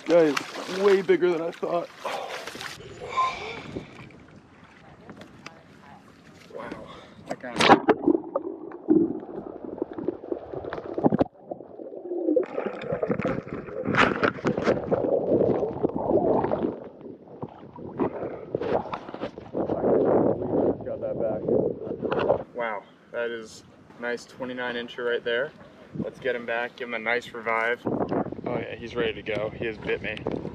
guy is way bigger than I thought. Wow, that guy. Got that back. Wow, that is a nice 29-incher right there. Let's get him back, give him a nice revive. Oh yeah, he's ready to go. He has bit me.